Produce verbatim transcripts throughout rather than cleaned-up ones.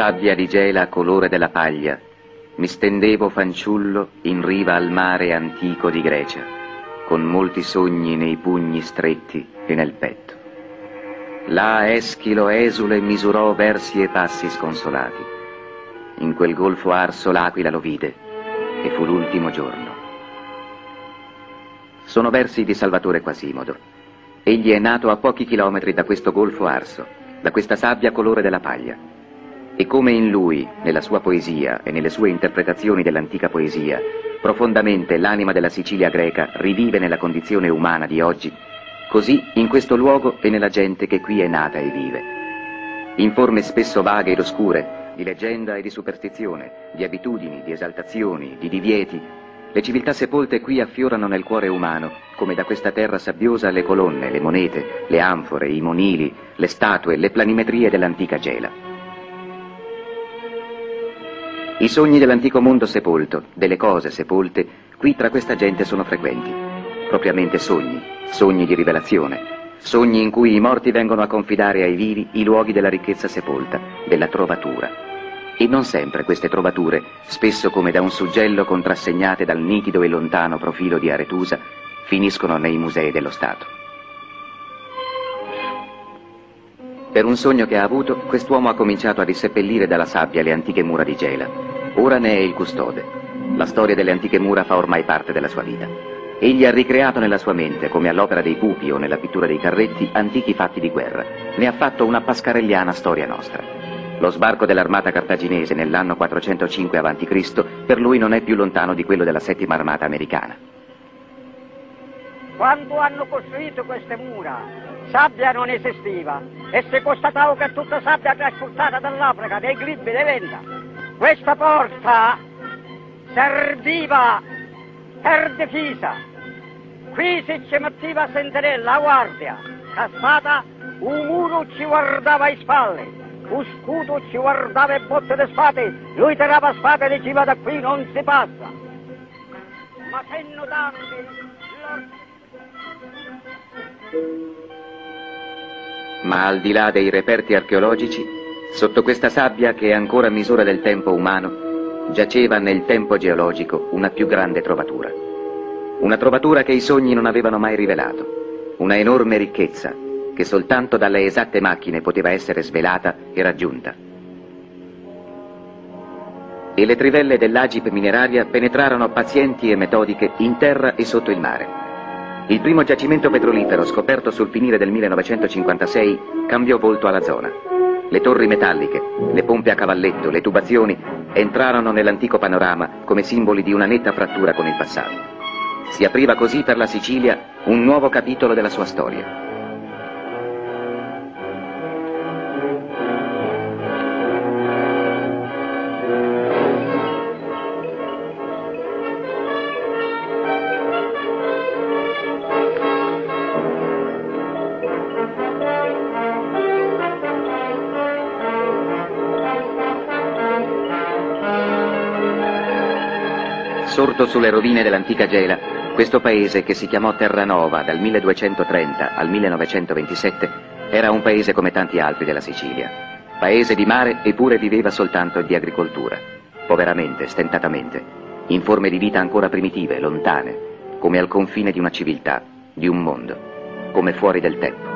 sabbia di gela colore della paglia, mi stendevo fanciullo in riva al mare antico di Grecia, con molti sogni nei pugni stretti e nel petto. Là Eschilo esule misurò versi e passi sconsolati. In quel golfo arso l'aquila lo vide e fu l'ultimo giorno. Sono versi di Salvatore Quasimodo. Egli è nato a pochi chilometri da questo golfo arso, da questa sabbia colore della paglia. E come in lui, nella sua poesia e nelle sue interpretazioni dell'antica poesia, profondamente l'anima della Sicilia greca rivive nella condizione umana di oggi, così in questo luogo e nella gente che qui è nata e vive. In forme spesso vaghe ed oscure, di leggenda e di superstizione, di abitudini, di esaltazioni, di divieti, le civiltà sepolte qui affiorano nel cuore umano, come da questa terra sabbiosa le colonne, le monete, le anfore, i monili, le statue, le planimetrie dell'antica Gela. I sogni dell'antico mondo sepolto, delle cose sepolte, qui tra questa gente sono frequenti. Propriamente sogni, sogni di rivelazione, sogni in cui i morti vengono a confidare ai vivi i luoghi della ricchezza sepolta, della trovatura. E non sempre queste trovature, spesso come da un suggello contrassegnate dal nitido e lontano profilo di Aretusa, finiscono nei musei dello Stato. Per un sogno che ha avuto, quest'uomo ha cominciato a disseppellire dalla sabbia le antiche mura di Gela. Ora ne è il custode. La storia delle antiche mura fa ormai parte della sua vita. Egli ha ricreato nella sua mente, come all'opera dei pupi o nella pittura dei carretti, antichi fatti di guerra. Ne ha fatto una pascarelliana storia nostra. Lo sbarco dell'armata cartaginese nell'anno quattrocentocinque avanti Cristo per lui non è più lontano di quello della settima armata americana. Quando hanno costruito queste mura, sabbia non esisteva e si constatava che tutta sabbia trasportata dall'Africa, dei glibbi, dei venta. Questa porta serviva per difesa. Qui si ci metteva sentinella, a guardia. La spada, un muro ci guardava ai spalle, un scudo ci guardava in botte di spade. Lui tirava spada e diceva da qui non si passa. Ma se notarvi... Ma al di là dei reperti archeologici, sotto questa sabbia che è ancora misura del tempo umano, giaceva nel tempo geologico una più grande trovatura. Una trovatura che i sogni non avevano mai rivelato, una enorme ricchezza che soltanto dalle esatte macchine poteva essere svelata e raggiunta. E le trivelle dell'Agip mineraria penetrarono pazienti e metodiche in terra e sotto il mare. Il primo giacimento petrolifero scoperto sul finire del millenovecentocinquantasei cambiò volto alla zona. Le torri metalliche, le pompe a cavalletto, le tubazioni entrarono nell'antico panorama come simboli di una netta frattura con il passato. Si apriva così per la Sicilia un nuovo capitolo della sua storia. Sorto sulle rovine dell'antica Gela, questo paese, che si chiamò Terranova dal milleduecentotrenta al millenovecentoventisette, era un paese come tanti altri della Sicilia. Paese di mare, eppure viveva soltanto di agricoltura, poveramente, stentatamente, in forme di vita ancora primitive, lontane, come al confine di una civiltà, di un mondo, come fuori del tempo.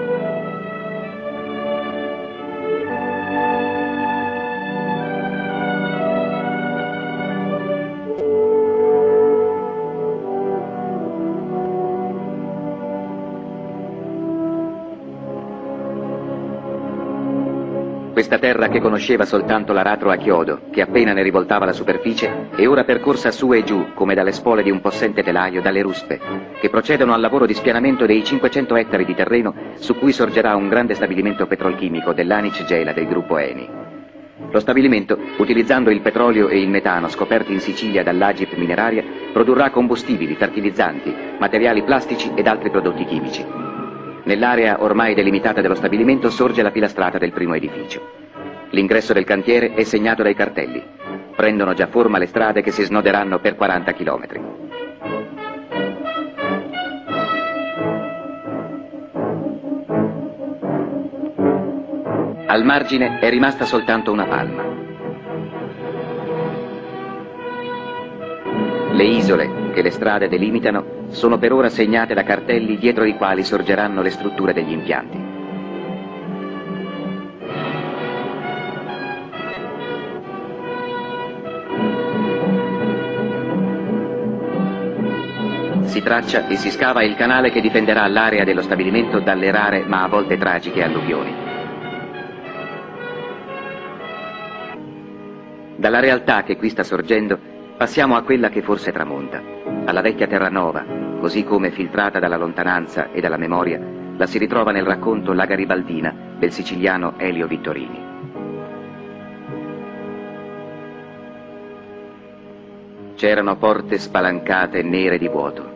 Questa terra che conosceva soltanto l'aratro a chiodo, che appena ne rivoltava la superficie, è ora percorsa su e giù, come dalle spole di un possente telaio, dalle ruspe, che procedono al lavoro di spianamento dei cinquecento ettari di terreno su cui sorgerà un grande stabilimento petrolchimico dell'Anic Gela del gruppo Eni. Lo stabilimento, utilizzando il petrolio e il metano scoperti in Sicilia dall'Agip mineraria, produrrà combustibili, fertilizzanti, materiali plastici ed altri prodotti chimici. Nell'area ormai delimitata dello stabilimento sorge la pilastrata del primo edificio. L'ingresso del cantiere è segnato dai cartelli. Prendono già forma le strade che si snoderanno per quaranta chilometri. Al margine è rimasta soltanto una palma. Le isole che le strade delimitano sono per ora segnate da cartelli dietro i quali sorgeranno le strutture degli impianti. Si traccia e si scava il canale che difenderà l'area dello stabilimento dalle rare ma a volte tragiche alluvioni. Dalla realtà che qui sta sorgendo passiamo a quella che forse tramonta, alla vecchia Terranova, così come filtrata dalla lontananza e dalla memoria, la si ritrova nel racconto La Garibaldina del siciliano Elio Vittorini. C'erano porte spalancate nere di vuoto,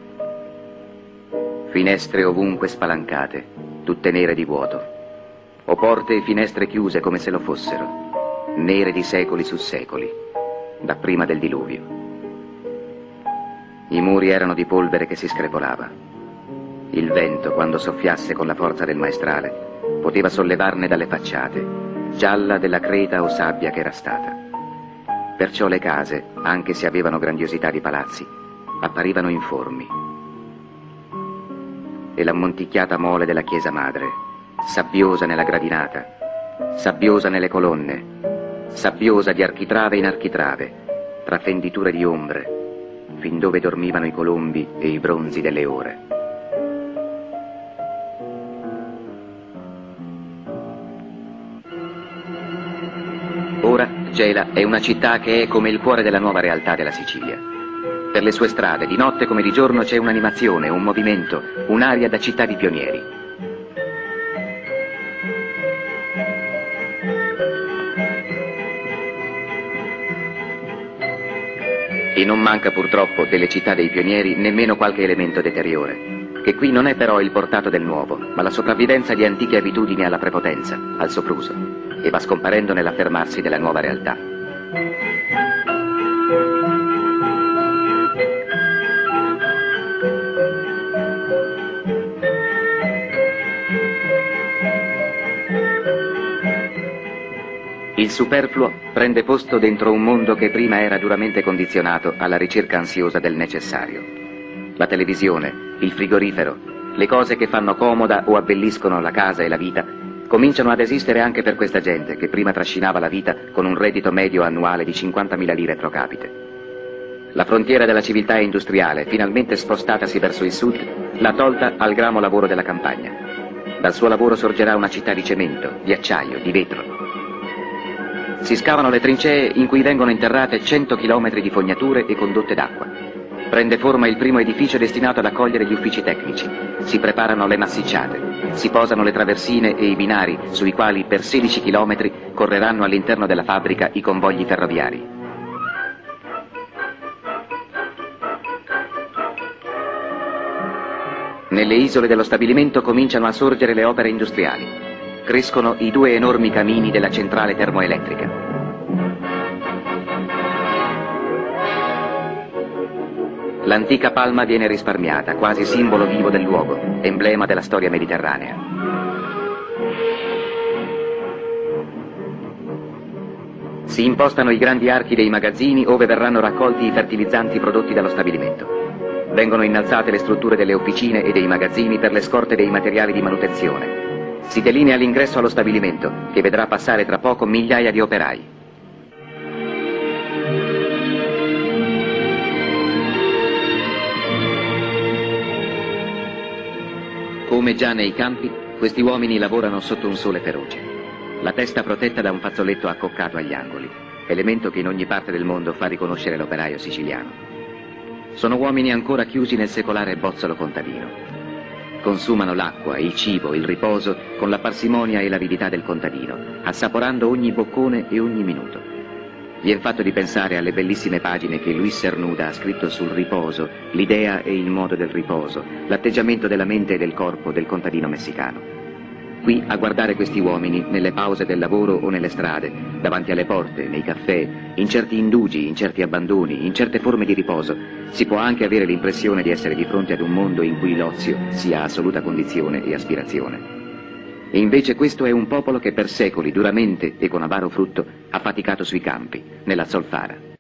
finestre ovunque spalancate, tutte nere di vuoto, o porte e finestre chiuse come se lo fossero, nere di secoli su secoli, da prima del diluvio. I muri erano di polvere che si screpolava. Il vento, quando soffiasse con la forza del maestrale, poteva sollevarne dalle facciate, gialla della creta o sabbia che era stata. Perciò le case, anche se avevano grandiosità di palazzi, apparivano informi. E l'ammonticchiata mole della chiesa madre, sabbiosa nella gradinata, sabbiosa nelle colonne, sabbiosa di architrave in architrave, tra fenditure di ombre, fin dove dormivano i colombi e i bronzi delle ore. Ora Gela è una città che è come il cuore della nuova realtà della Sicilia. Per le sue strade, di notte come di giorno, c'è un'animazione, un movimento, un'aria da città di pionieri. E non manca purtroppo delle città dei pionieri nemmeno qualche elemento deteriore, che qui non è però il portato del nuovo, ma la sopravvivenza di antiche abitudini alla prepotenza, al sopruso, e va scomparendo nell'affermarsi della nuova realtà. Il superfluo prende posto dentro un mondo che prima era duramente condizionato alla ricerca ansiosa del necessario. La televisione, il frigorifero, le cose che fanno comoda o abbelliscono la casa e la vita, cominciano ad esistere anche per questa gente che prima trascinava la vita con un reddito medio annuale di cinquantamila lire pro capite. La frontiera della civiltà industriale, finalmente spostatasi verso il sud, l'ha tolta al gramo lavoro della campagna. Dal suo lavoro sorgerà una città di cemento, di acciaio, di vetro. Si scavano le trincee in cui vengono interrate cento chilometri di fognature e condotte d'acqua. Prende forma il primo edificio destinato ad accogliere gli uffici tecnici. Si preparano le massicciate, si posano le traversine e i binari sui quali per sedici chilometri correranno all'interno della fabbrica i convogli ferroviari. Nelle isole dello stabilimento cominciano a sorgere le opere industriali. Crescono i due enormi camini della centrale termoelettrica. L'antica palma viene risparmiata, quasi simbolo vivo del luogo, emblema della storia mediterranea. Si impostano i grandi archi dei magazzini ove verranno raccolti i fertilizzanti prodotti dallo stabilimento. Vengono innalzate le strutture delle officine e dei magazzini per le scorte dei materiali di manutenzione. Si delinea l'ingresso allo stabilimento, che vedrà passare tra poco migliaia di operai. Come già nei campi, questi uomini lavorano sotto un sole feroce. La testa protetta da un fazzoletto accoccato agli angoli, elemento che in ogni parte del mondo fa riconoscere l'operaio siciliano. Sono uomini ancora chiusi nel secolare bozzolo contadino. Consumano l'acqua, il cibo, il riposo con la parsimonia e l'avidità del contadino, assaporando ogni boccone e ogni minuto. Vien fatto di pensare alle bellissime pagine che Luis Cernuda ha scritto sul riposo, l'idea e il modo del riposo, l'atteggiamento della mente e del corpo del contadino messicano. Qui, a guardare questi uomini, nelle pause del lavoro o nelle strade, davanti alle porte, nei caffè, in certi indugi, in certi abbandoni, in certe forme di riposo, si può anche avere l'impressione di essere di fronte ad un mondo in cui l'ozio sia assoluta condizione e aspirazione. E invece questo è un popolo che per secoli, duramente e con avaro frutto, ha faticato sui campi, nella zolfara.